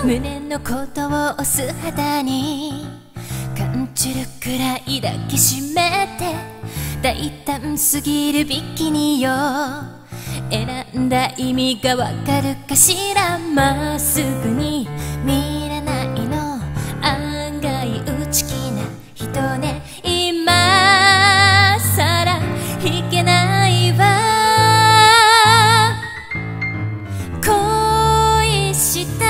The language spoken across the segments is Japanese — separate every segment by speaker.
Speaker 1: 胸のことを押す肌に感じるくらい抱きしめて、大胆すぎるビキニよ、選んだ意味がわかるかしら。まっすぐに見れないの、案外内気な人ね。今さらいけないわ。恋した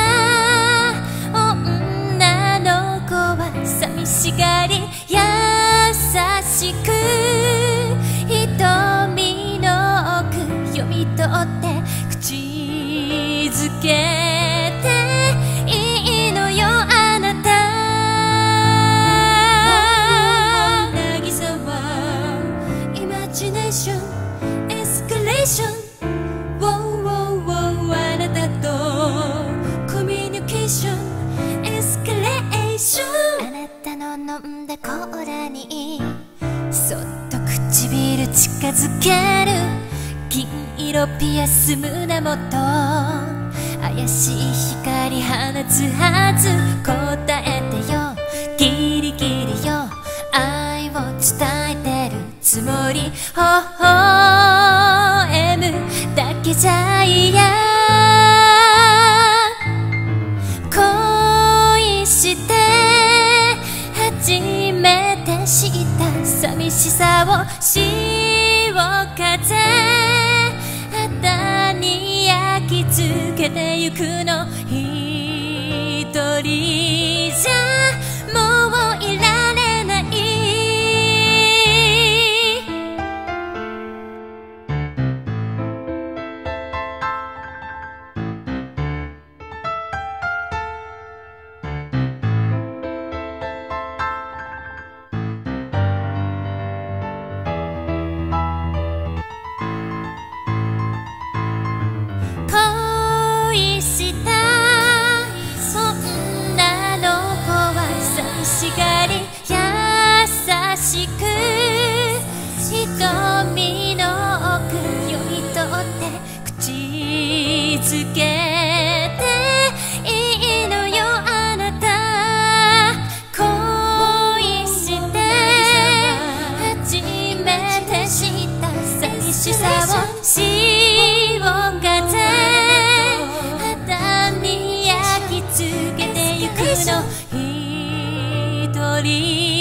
Speaker 1: 女の子は寂しがり優しく、瞳の奥読み取って口づけていいのよあなた。渚はイマジネーションエスカレーション、あなたとコミュニケーションエスカレーション。あなたの飲んだコーラにそっと唇近づける、金色ピアス胸元怪しい光放つはず。答えてよギリギリよ、愛を伝えてるつもり。微笑むだけじゃ嫌、恋して初めて知った寂しさを潮風肌に焼き付けてゆくの。一人じゃもういられない。恋した女の子は寂しがり優しく、瞳の奥読み取って口づけていいのよあなた。恋して初めて知った寂しさを潮風肌に焼き付けてゆくの。一人